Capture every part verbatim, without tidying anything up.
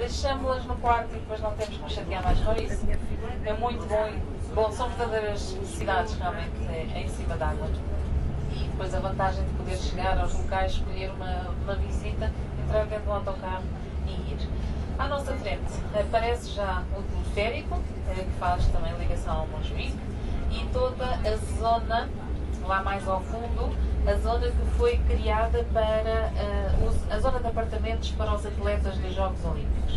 deixamos-las no quarto e depois não temos que nos chatear mais com isso. É muito bom. Bom, são verdadeiras cidades realmente é, em cima d'água. E depois a vantagem de poder chegar aos locais, escolher uma, uma visita, entrar dentro do autocarro e ir. À nossa frente aparece já o teleférico, que faz também ligação ao Montjuic, e toda a zona, lá mais ao fundo, a zona que foi criada para uh, os, a zona de apartamentos para os atletas dos Jogos Olímpicos.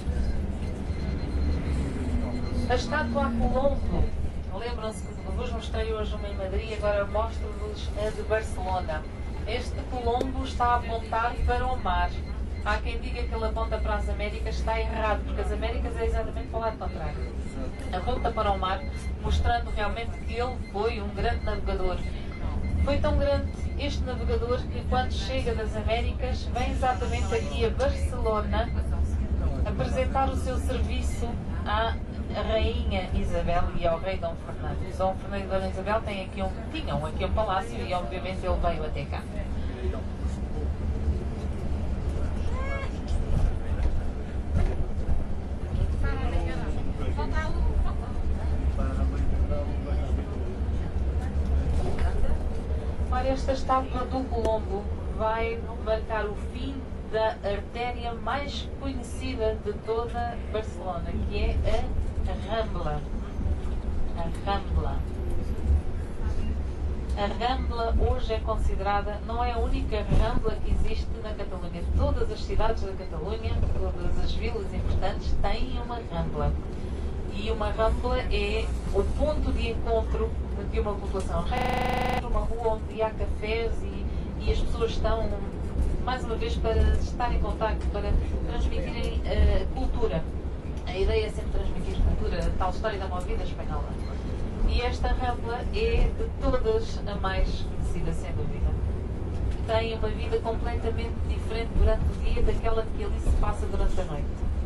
A estátua a Colombo, lembram-se que vos mostrei hoje uma em Madrid, agora mostro-vos a de Barcelona. Este Colombo está a apontar para o mar. Há quem diga que ele aponta para as Américas, está errado, porque as Américas é exatamente para o lado contrário. Aponta para o mar, mostrando realmente que ele foi um grande navegador. Foi tão grande este navegador que quando chega das Américas, vem exatamente aqui a Barcelona apresentar o seu serviço à Rainha Isabel e ao Rei Dom Fernando. Dom Fernando e Dona Isabel têm aqui um, tinham aqui um palácio e obviamente ele veio até cá. Ora, esta estátua do Colombo vai marcar o fim da artéria mais conhecida de toda Barcelona, que é a Rambla. A Rambla. A Rambla hoje é considerada, não é a única Rambla que existe na Catalunha. Todas as cidades da Catalunha, todas as vilas importantes têm uma Rambla. E uma Rambla é o ponto de encontro de uma população. É uma rua onde há cafés e, e as pessoas estão, mais uma vez, para estar em contacto, para transmitirem uh, cultura. A ideia é sempre transmitir cultura, a tal história da movida espanhola. E esta Rambla é de todas a mais conhecida, sem dúvida. Tem uma vida completamente diferente durante o dia daquela que ali se passa durante a noite.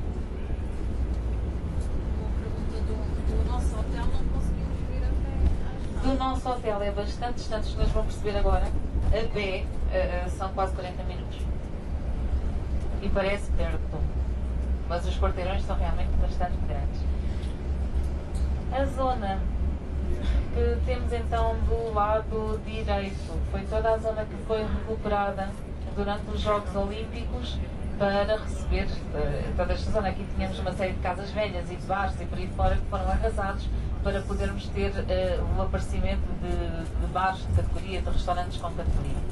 Do nosso hotel não conseguimos vir até. Do nosso hotel é bastante distante, os senhores vão perceber agora. A pé uh, uh, são quase quarenta minutos. E parece perto. Mas os quarteirões são realmente bastante grandes. A zona que temos então do lado direito foi toda a zona que foi recuperada durante os Jogos Olímpicos para receber uh, toda esta zona. Aqui tínhamos uma série de casas velhas e de bares e por aí fora que foram arrasados para podermos ter uh, o aparecimento de, de bares de categoria, de restaurantes com categoria.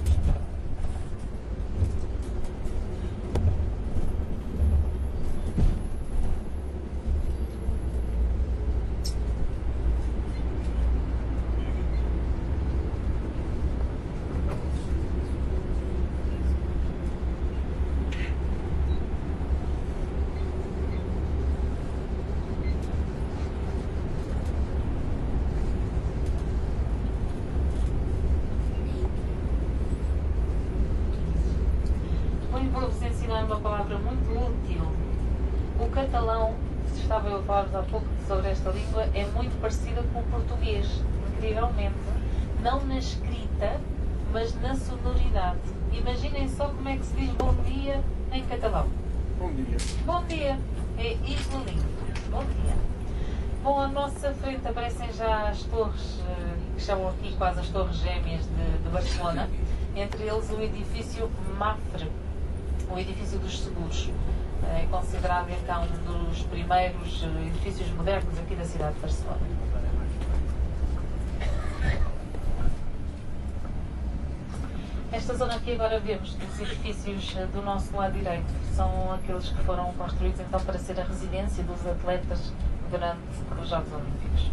Vou-vos ensinar uma palavra muito útil. O catalão, se estava eu a falar-vos há pouco sobre esta língua, é muito parecida com o português, incrivelmente. Não na escrita, mas na sonoridade. Imaginem só como é que se diz bom dia em catalão. Bom dia. Bom dia. É igualinho. Bom dia. Bom, à nossa frente aparecem já as torres, que chamam aqui quase as torres gêmeas de, de Barcelona. Entre eles o edifício Mafre, o edifício dos seguros. É considerado então um dos primeiros edifícios modernos aqui da cidade de Barcelona. Esta zona que agora vemos dos edifícios do nosso lado direito são aqueles que foram construídos então para ser a residência dos atletas durante os Jogos Olímpicos.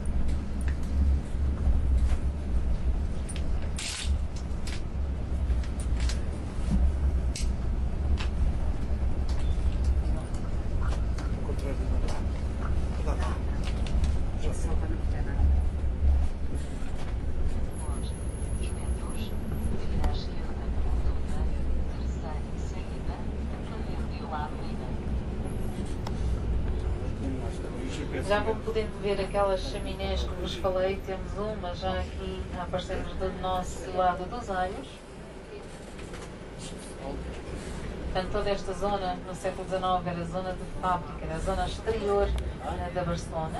Já vão podendo ver aquelas chaminés que vos falei, temos uma já aqui a aparecer do nosso lado dos alhos. Portanto, toda esta zona, no século dezenove, era a zona de fábrica, era a zona exterior uh, da Barcelona.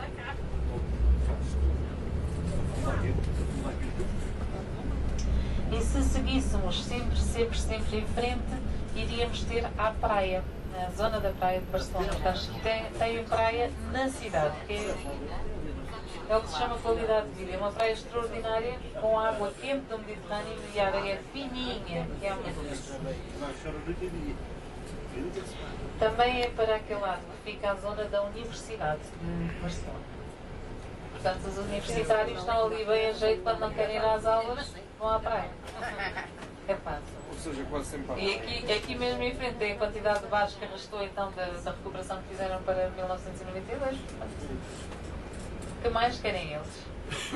E se seguíssemos sempre, sempre, sempre em frente, iríamos ter a praia, a zona da praia de Barcelona. Portanto, tem, tem praia na cidade, que é, é o que se chama qualidade de vida. É uma praia extraordinária, com água quente do Mediterrâneo e a areia fininha, que é uma delícia. Também é para aquele lado que fica a zona da Universidade de Barcelona. Portanto, os universitários estão ali bem a jeito quando não querem ir às aulas, vão à praia. É fácil. Ou seja, quase sempre. E aqui, aqui mesmo em frente tem a quantidade de bares que arrastou então da, da recuperação que fizeram para mil novecentos e noventa e dois. O que mais querem eles?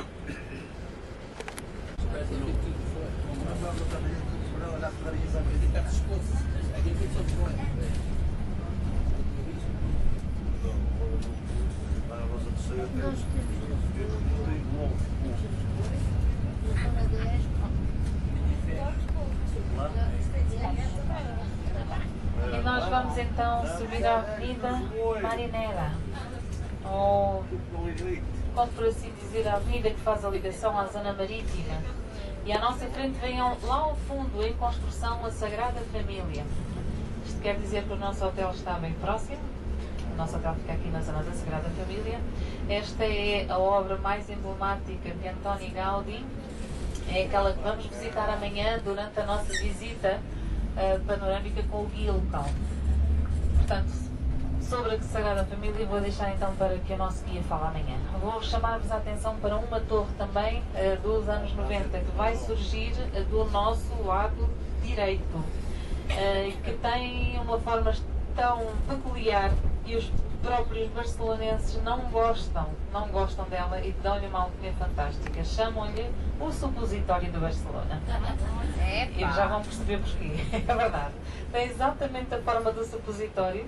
E nós vamos então subir a Avenida Marinera, ou, pode por assim dizer, a avenida que faz a ligação à zona marítima. E à nossa frente vem lá ao fundo, em construção, a Sagrada Família. Isto quer dizer que o nosso hotel está bem próximo. O nosso hotel fica aqui na zona da Sagrada Família. Esta é a obra mais emblemática de Antoni Gaudí. É aquela que vamos visitar amanhã durante a nossa visita uh, panorâmica com o guia local. Portanto, sobre a Sagrada Família vou deixar então para que o nosso guia fale amanhã. Vou chamar-vos a atenção para uma torre também uh, dos anos noventa que vai surgir uh, do nosso lado direito, uh, que tem uma forma tão peculiar e os próprios barcelonenses não gostam, não gostam dela e dão-lhe uma alcunha fantástica. Chamam-lhe o supositório de Barcelona. E já vão perceber porquê. É verdade. Tem exatamente a forma do supositório.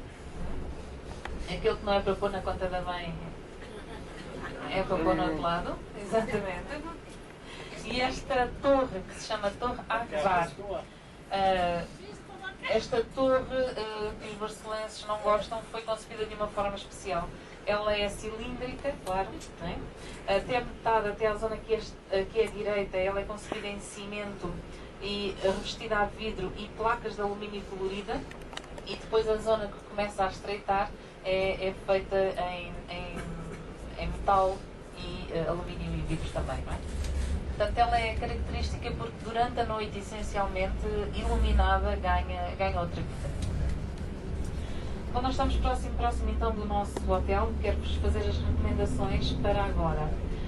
Aquele que não é para pôr na conta da mãe, é para pôr no outro lado. Exatamente. E esta torre, que se chama Torre Akbar, uh, esta torre uh, que os barcelenses não gostam, foi concebida de uma forma especial. Ela é cilíndrica, claro, não é? Até a metade, até a zona que é, que é a direita, ela é concebida em cimento e revestida a vidro e placas de alumínio colorida, e depois a zona que começa a estreitar é, é feita em, em, em metal e uh, alumínio e vidro também, não é? Portanto, ela é característica porque durante a noite, essencialmente, iluminada, ganha, ganha outra vida. Quando nós estamos próximo, próximo então do nosso hotel, quero-vos fazer as recomendações para agora.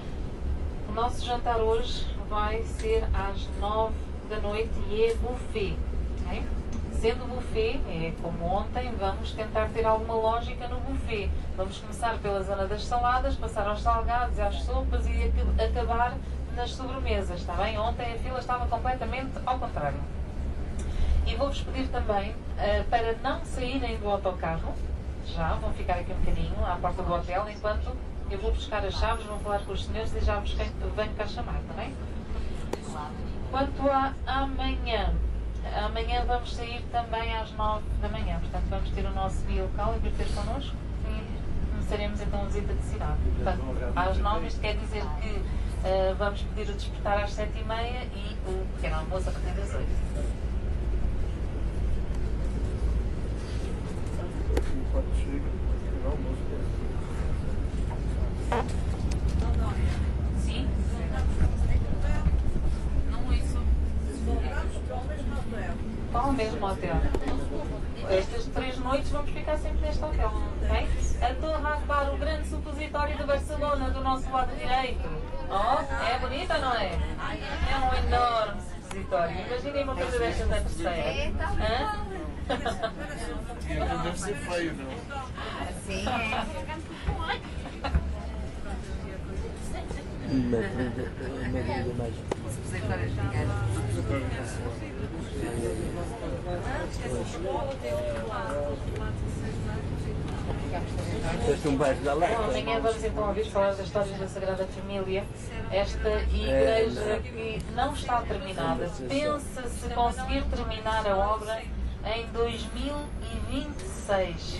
O nosso jantar hoje vai ser às nove da noite e é buffet. Okay? Sendo buffet, é como ontem, vamos tentar ter alguma lógica no buffet. Vamos começar pela zona das saladas, passar aos salgados, às sopas e acabar nas sobremesas, está bem? Ontem a fila estava completamente ao contrário. E vou-vos pedir também uh, para não saírem do autocarro, já, vão ficar aqui um bocadinho à porta do hotel, enquanto eu vou buscar as chaves, vou falar com os senhores e já vos venho cá chamar, está bem? Quanto a amanhã, amanhã vamos sair também às nove da manhã, portanto vamos ter o nosso guia local e vir ter connosco e começaremos então a visita de cidade. Portanto, às nove, isto quer dizer que Uh, vamos pedir o despertar às sete e meia e o pequeno almoço a partir das oito. Sim? Não isso. Qual o mesmo hotel? Estas três noites vamos ficar sempre neste hotel, ok? A Torre Akbar, o grande supositório de Barcelona, do nosso lado direito. Oh, é bonita, não é? É um enorme supositório. Imaginem uma coisa destas na terceira. Hã? Deve ser feio, não? Sim, é. Uma dúvida mais. Supositórios gigantes. Este é um bairro da Lapa. Bom, amanhã vamos então ouvir falar das histórias da Sagrada Família. Esta igreja que não está terminada. Pensa-se conseguir terminar a obra em dois mil e vinte e seis.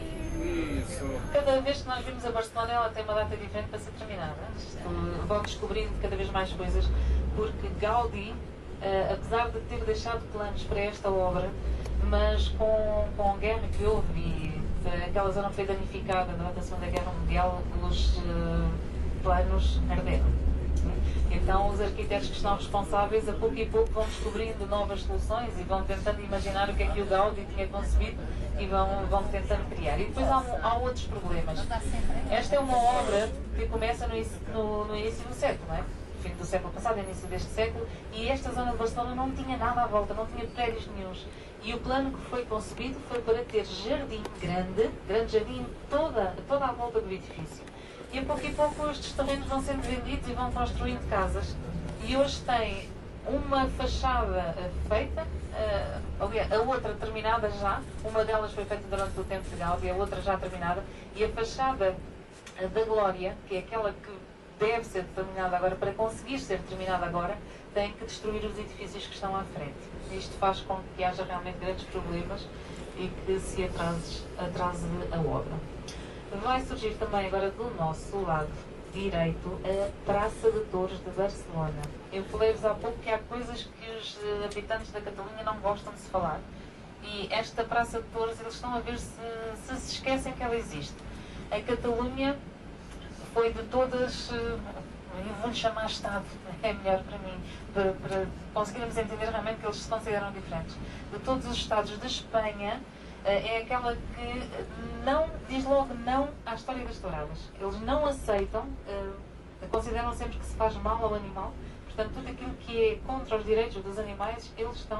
Isso. Cada vez que nós vimos a Barcelona, ela tem uma data diferente para ser terminada. Vão descobrindo cada vez mais coisas, porque Gaudí, uh, apesar de ter deixado planos para esta obra, mas com, com a guerra que houve e aquela zona foi danificada durante a Segunda Guerra Mundial, os uh, planos arderam. Então os arquitetos que estão responsáveis a pouco e pouco vão descobrindo novas soluções e vão tentando imaginar o que é que o Gaudí tinha concebido e vão, vão tentando criar. E depois há, há outros problemas. Esta é uma obra que começa no, no, no início do século, não é? Fim do século passado, início deste século, e esta zona de Barcelona não tinha nada à volta, não tinha prédios nenhuns. E o plano que foi concebido foi para ter jardim grande, grande jardim toda, toda à volta do edifício. E a pouco e pouco estes terrenos vão sendo vendidos e vão construindo casas. E hoje tem uma fachada feita, uh, aliás, a outra terminada já. Uma delas foi feita durante o tempo de Gaudí, a outra já terminada. E a fachada uh, da Glória, que é aquela que deve ser terminada agora, para conseguir ser terminada agora, tem que destruir os edifícios que estão à frente. Isto faz com que haja realmente grandes problemas e que se atrase, atrase a obra. Vai surgir também agora do nosso lado direito a Praça de Torres de Barcelona. Eu falei-vos há pouco que há coisas que os habitantes da Catalunha não gostam de se falar. E esta Praça de Torres, eles estão a ver se se, se esquecem que ela existe. A Catalunha foi de todas, eu vou-lhe chamar Estado, é melhor para mim, para, para conseguirmos entender realmente que eles se consideram diferentes. De todos os Estados de Espanha, é aquela que não, diz logo não à história das touradas. Eles não aceitam, consideram sempre que se faz mal ao animal, portanto tudo aquilo que é contra os direitos dos animais, eles estão,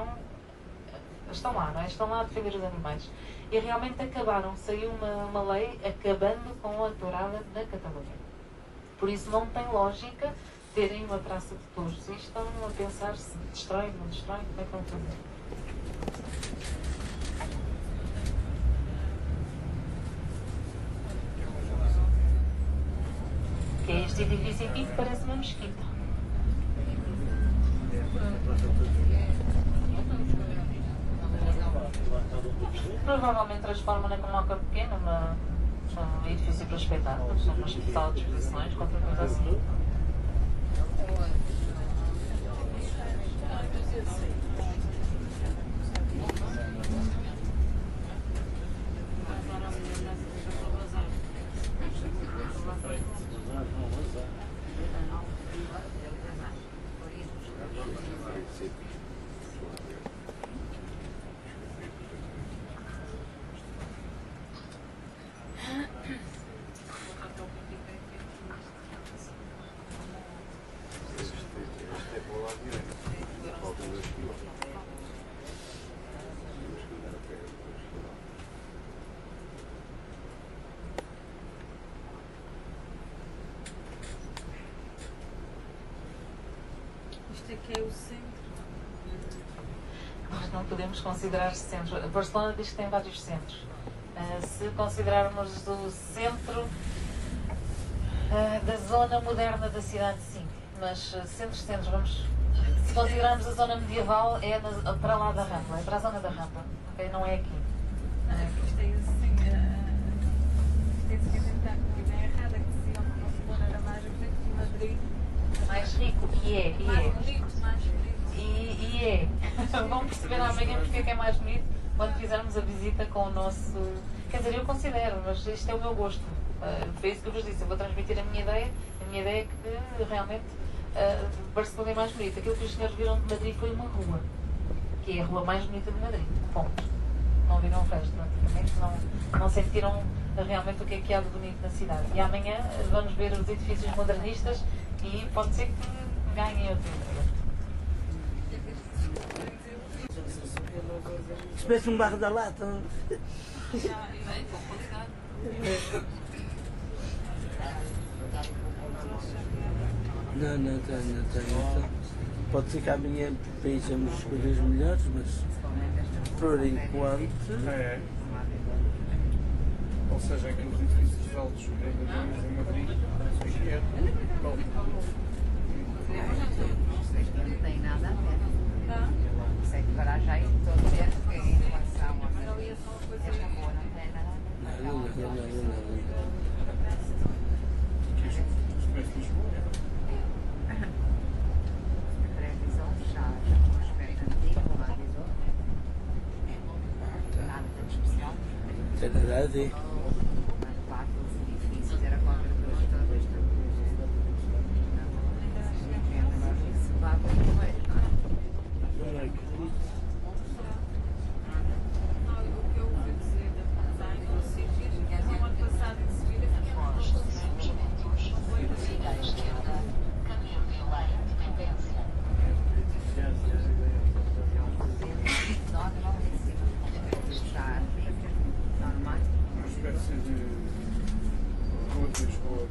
estão lá, não é? Estão lá a defender os animais. E realmente acabaram, saiu uma, uma lei acabando com a tourada da Catalunha. Por isso não tem lógica terem uma praça de touros. E estão a pensar se destrói, não destrói, como é que vão fazer? Que é este edifício aqui que parece uma mesquita. Provavelmente transforma na Comoca Pequena, uma, um edifício para espetáculos, um hospital de exposições, qualquer coisa assim. Isto é que é o centro. Nós não podemos considerar centro. A Barcelona diz que tem vários centros. Uh, se considerarmos o centro uh, da zona moderna da cidade, sim. Mas uh, centros, centros, vamos. Se considerarmos a zona medieval, é na, para lá da Rambla, é para a zona da Rambla, okay? Não é aqui. Não, é que isto é assim. Uh, isto é que tentar com a ideia errada que diziam que Barcelona era mais rico que Madrid. Mais rico, e é, e Mais é. bonito, mais bonito. E, e é. Vão perceber amanhã porque é que é mais bonito quando fizermos a visita com o nosso. Quer dizer, eu considero, mas isto é o meu gosto. Uh, foi isso que eu vos disse. Eu vou transmitir a minha ideia. A minha ideia é que realmente uh, Barcelona é mais bonita. Aquilo que os senhores viram de Madrid foi uma rua, que é a rua mais bonita de Madrid. Ponto. Não viram o resto, praticamente. Não, não sentiram realmente o que é que há de bonito na cidade. E amanhã vamos ver os edifícios modernistas e pode ser que ganhem outra ideia. Isto parece um barro da lata. Não, não tem, não tem, não tem. Pode ser que amanhã vejamos coisas melhores, mas por enquanto. É. Ou seja, aqueles edifícios altos em Madrid, aqui é. Bom. Não tem nada a ver. Ah? Sei que para já estou a ver que em relação ali é só uma coisa. Nada, nada, nada, nada. Que os os comércios de Lisboa, é? Previsão fechada, expectativa, um avisou. Nada de especial. Tem nada a ver. Mas lá aqueles edifícios era qualquer coisa toda esta coisa. Agora isso vai para o correio, não é? Não acredito. Não, o que eu ouvi dizer da design no sítio, no ano passado em seguida, que era um Nós vamos em cima. Está normal. Uma espécie de rua de Lisboa.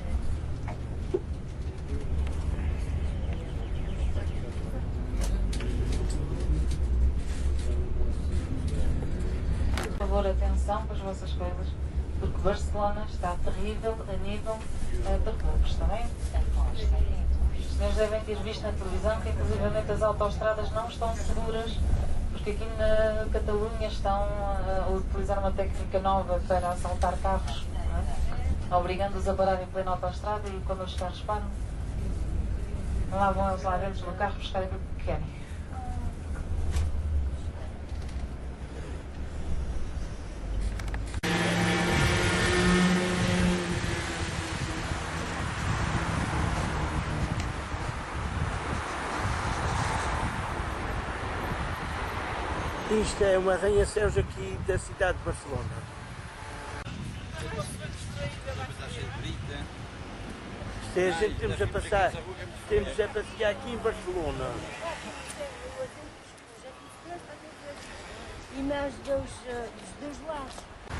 Por favor, atenção para as vossas coisas, porque Barcelona está terrível a nível uh, de recursos, está bem? Os senhores devem ter visto na televisão que, inclusivamente, as autoestradas não estão seguras, porque aqui na Catalunha estão uh, a utilizar uma técnica nova para assaltar carros, não é? Obrigando-os a parar em plena autoestrada e quando os carros param, lá vão eles lá dentro do carro buscar aquilo que querem. Isto é um arranha-céus aqui da cidade de Barcelona. Isto é a gente temos a passar, temos a passear aqui em Barcelona. E nós dos, dos dois lados.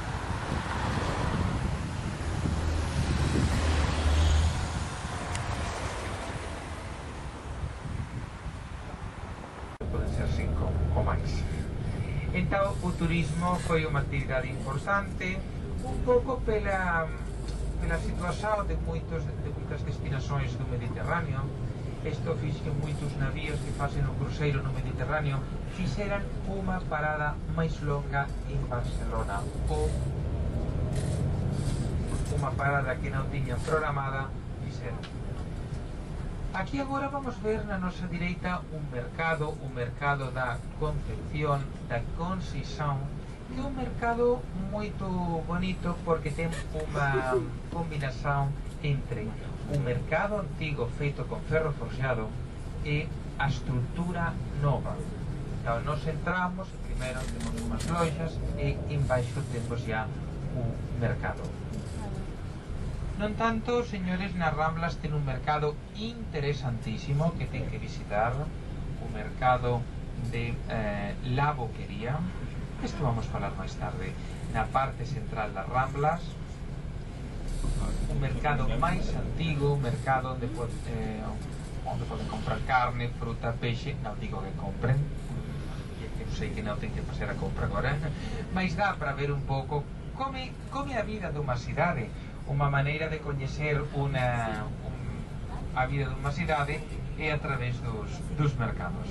Poden ser cinco ou máis. Então, o turismo foi uma atividade importante, un pouco pela, pela situación de, moitos, de moitas destinações do Mediterráneo. Isto fixe que moitos navíos que facen o cruceiro no Mediterráneo fixeran unha parada máis longa en Barcelona, ou unha parada que non tiñan programada fixeran. Aquí agora vamos ver na nosa direita un mercado, un mercado da Concepción, da Conceição, e un mercado moito bonito porque ten unha combinación entre un mercado antigo feito con ferro forxado e a estrutura nova. Então, nós entramos, primeiro temos unhas lojas e embaixo temos ya o mercado. Non tanto, señores, nas Ramblas ten un mercado interesantísimo que ten que visitar, o mercado de eh, la Boquería. Isto vamos falar máis tarde. Na parte central das Ramblas, un mercado máis antigo, un mercado onde, pod, eh, onde poden comprar carne, fruta, peixe. Non digo que compren, eu sei que non ten que facer a compra agora, mas dá para ver un pouco como é a vida dunha cidade. Unha maneira de coñecer unha, un, a vida dunha cidade é a través dos, dos mercados.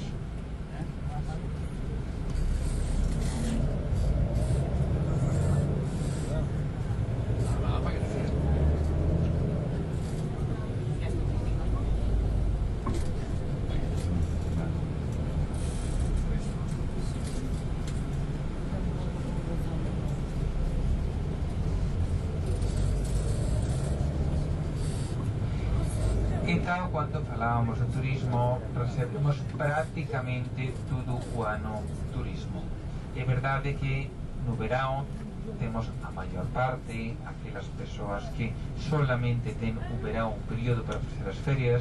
Então, quando falábamos de turismo, recebemos prácticamente todo o ano turismo. É verdade que no verão temos a maior parte, aquelas persoas que solamente ten o verão, o período para facer as férias.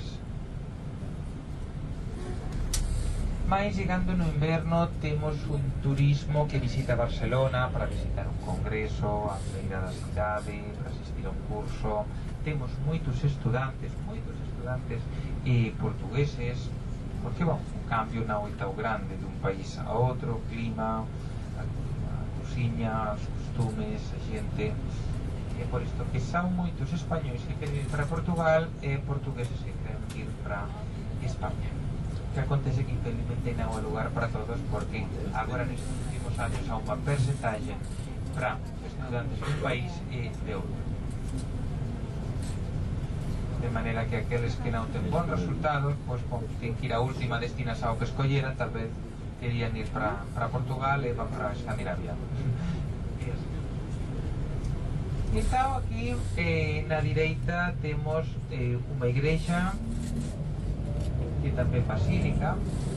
Mas chegando no inverno temos un turismo que visita Barcelona para visitar un congreso, a feira da cidade, para asistir a un curso. Temos moitos estudantes, moitos estudantes e portugueses, porque, bom, o cambio non é tão grande dun país a outro, o clima, a, a cociña, os costumes, a xente. É por isto que son moitos españois que queren ir para Portugal e portugueses que queren ir para España. Que acontece que infelizmente non é lugar para todos, porque agora nestes últimos anos há unha percentaxe para estudantes dun país e de outro. De maneira que aqueles que non ten bons resultados, pois pues, ten que ir a última destinación que escolleran, tal vez querían ir para, para Portugal e van para Escandinavia. Então aquí eh, na direita temos eh, unha igrexa que tamén basílica,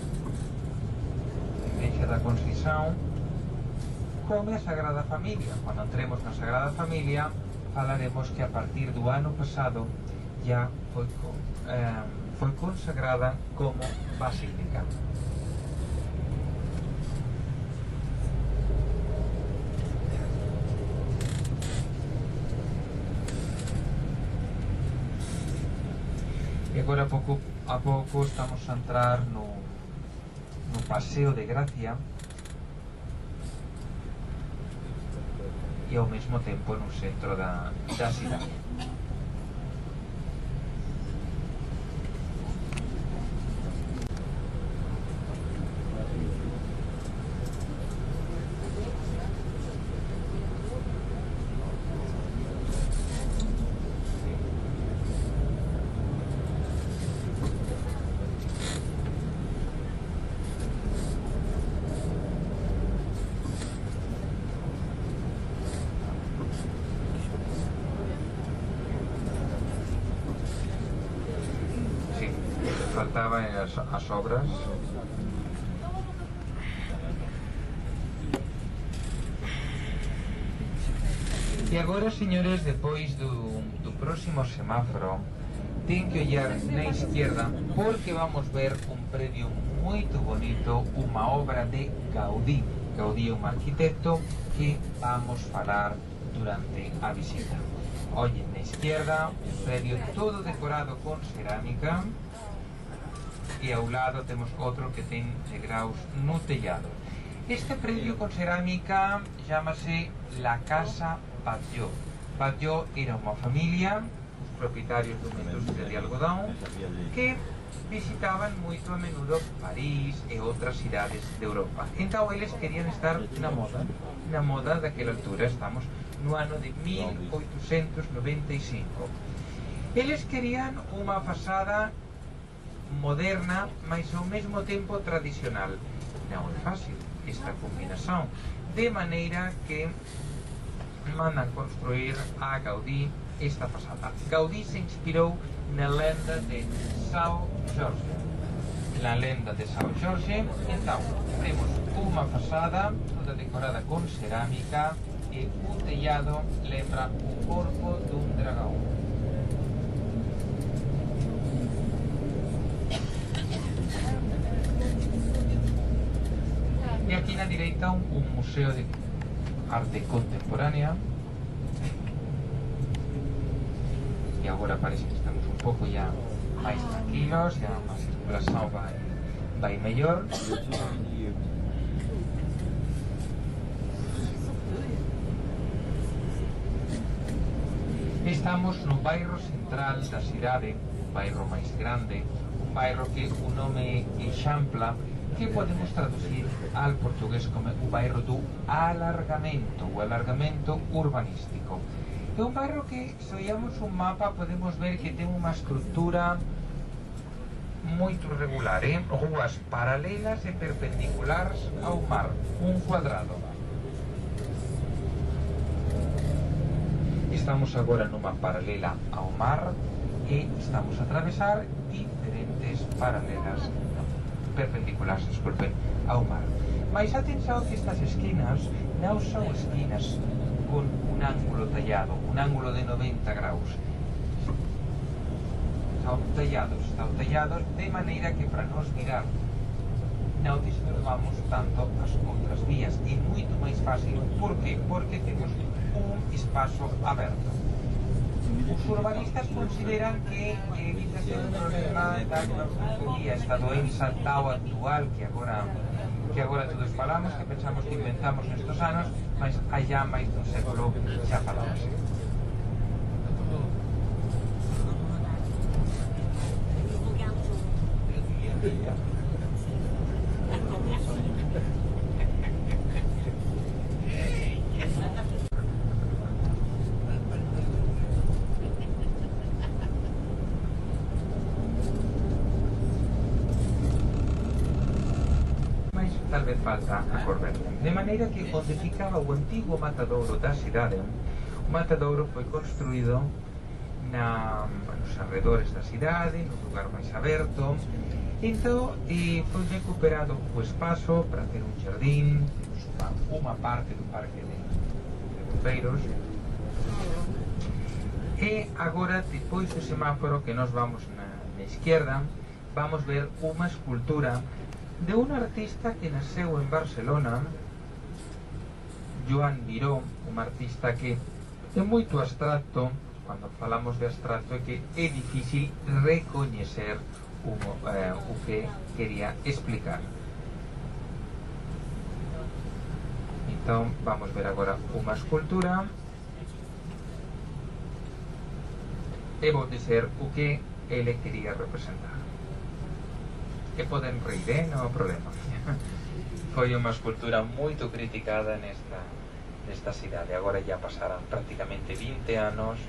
a igrexa da Constitución, como a Sagrada Familia. Cando entremos na Sagrada Familia falaremos que a partir do ano pasado ya foi, eh, foi consagrada como basílica. E agora a pouco a pouco estamos a entrar no, no Paseo de Gracia e ao mesmo tempo no centro da, da cidade. Faltaban as, as obras. E agora, señores, depois do, do próximo semáforo ten que ollar na izquierda porque vamos ver un predio moito bonito, unha obra de Gaudí. Gaudí é un arquitecto que vamos falar durante a visita. Ollen na izquierda, un predio todo decorado con cerámica e ao lado temos outro que ten degraus no tellado. Este predio con cerámica chámase La Casa Batlló. Batlló era unha familia, os propietarios dunha industria de algodón, que visitaban moito a menudo París e outras cidades de Europa. Entón eles querían estar na moda, na moda daquela altura, estamos no ano de mil oitocentos noventa e cinco. Eles querían unha fasada moderna, mas ao mesmo tempo tradicional. Non é fácil esta combinación, de maneira que mandan construir a Gaudí esta fasada. Gaudí se inspirou na lenda de São Jorge. Na lenda de São Jorge, então, temos unha fasada toda decorada con cerámica e o tellado lembra o corpo dun dragón. E aquí na direita un, un museo de arte contemporánea. E agora parece que estamos un pouco ya máis tranquilos, ya a circulación vai, vai mellor. Estamos no bairro central da cidade, un bairro máis grande, un bairro que o nome Eixampla, que podemos traducir al portugués como o bairro do alargamento, o alargamento urbanístico. É un bairro que, se ollamos un mapa, podemos ver que ten unha estructura moito regular, eh? Rúas paralelas e perpendiculares ao mar, un cuadrado. Estamos agora nunha paralela ao mar e estamos a atravesar diferentes paralelas perpendiculares, disculpen, ao mar. Mais atención que estas esquinas non son esquinas con un ángulo tallado, un ángulo de noventa graus. Están tallados, están tallados de maneira que para nos mirar non disturbamos tanto as outras vías. E moito máis fácil. Por que? Porque temos un espazo aberto. Os urbanistas consideran que evitase un problema da filosofía, esta doenza tao actual que agora que agora todos falamos, que pensamos que inventamos nestos anos, mas allá máis dun século xa falamos. tal vez falta acordar. De maneira que onde ficaba o antigo matadouro da cidade, o matadouro foi construído na, nos arredores da cidade, nun lugar máis aberto. Entón, e foi recuperado o espazo para ter un jardín, unha parte do parque de, de bombeiros. E agora, depois do semáforo que nos vamos na, na izquierda, vamos ver unha escultura de un artista que nasceu en Barcelona, Joan Miró, un artista que é moito abstracto. Cando falamos de abstracto é que é difícil recoñecer o, eh, o que quería explicar. Entón, vamos ver agora unha escultura e vou dizer o que ele quería representar. E poden rir, eh? Non há problema. Foi unha escultura moito criticada nesta, nesta cidade. Agora ya pasaran prácticamente vinte anos.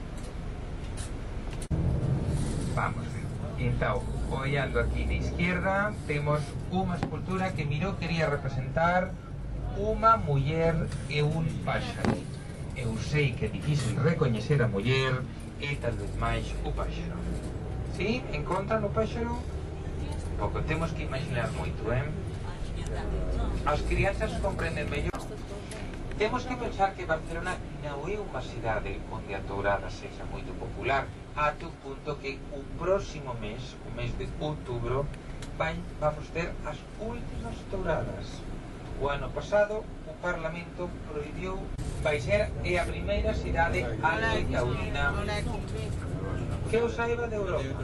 Vamos ver. Então, olhando aquí na izquierda, temos unha escultura que Miró quería representar unha muller e un páxaro. Eu sei que é difícil recoñecer a muller e tal vez máis o páxaro. Si? Encontran o páxaro? Pouco, temos que imaginar moito, eh? As crianças comprenden mellor. Temos que pensar que Barcelona non é unha cidade onde a tourada sexa moito popular, até o punto que o próximo mes, o mes de outubro, vai, vamos ter as últimas touradas. O ano pasado, o Parlamento prohibiu, vai ser é a primeira cidade antitaurina que o saiba de Europa.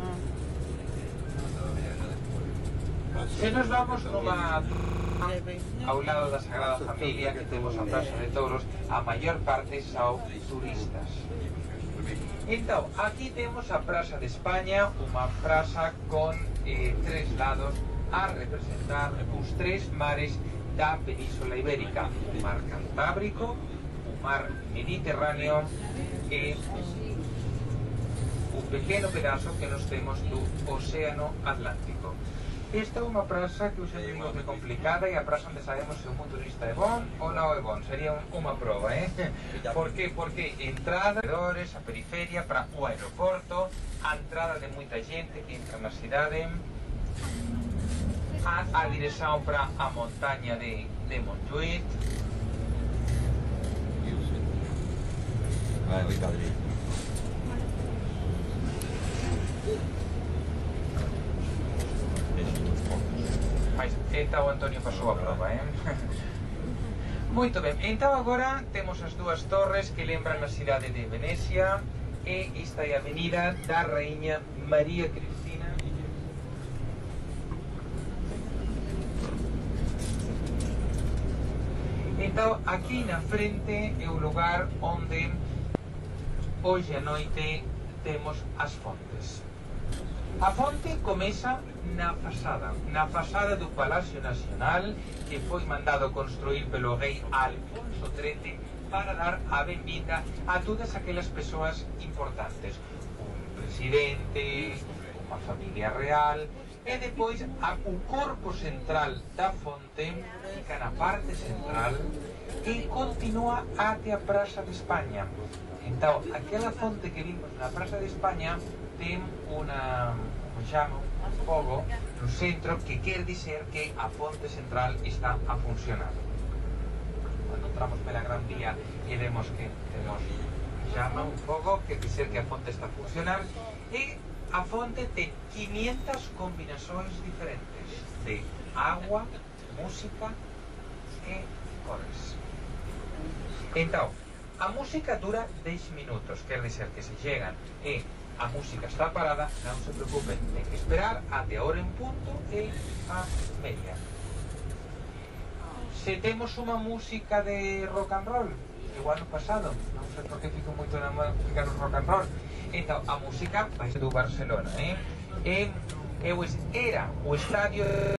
Se nos vamos nunha ao lado da Sagrada Familia, que temos a Praza de Touros, a maior parte son turistas. Entón, aquí temos a Praza de España, unha praza con eh, tres lados a representar os tres mares da Península Ibérica: o mar Cantábrico, o mar Mediterráneo e o pequeno pedazo que nos temos do Océano Atlántico. Esta é unha praza que eu sempre digo que é complicada, e a praza onde sabemos se un turista é bon ou non é bon. Sería unha prova, eh? Por que? Porque entrada, a periferia para o aeroporto, a entrada de moita xente que entra na cidade, a, a dirección para a montaña de, de Montjuïc. Vai, vai, padre. Mas, então o Antonio pasou a prova, eh? Muito ben, então agora temos as dúas torres que lembran a cidade de Venecia, e esta é a avenida da Rainha María Cristina. Então aquí na frente é o lugar onde hoxe a noite temos as fontes. A fonte comeza na fasada, na fasada do Palacio Nacional, que foi mandado construir pelo rei Alfonso trece para dar a benvida a todas aquelas persoas importantes, un presidente, unha familia real, e depois a, o corpo central da fonte fica na parte central e continúa até a Praza de España. Então, aquela fonte que vimos na Praza de España ten unha, un chamo, un fogo no centro, que quer dizer que a fonte central está a funcionar. Cando entramos pela Gran Vía e vemos que temos chama, un fogo, quer dizer que a fonte está a funcionar, e a fonte ten quinientas combinações diferentes de agua, música e cores. Então, a música dura dez minutos, quer dizer que se chegan e a música está parada, non se preocupen, ten que esperar até a hora en punto e a media. Se temos unha música de rock and roll, igual no pasado, non sei por que fico moito na música no rock and roll, então a música vai ser do Barcelona, eh? E, e era o estadio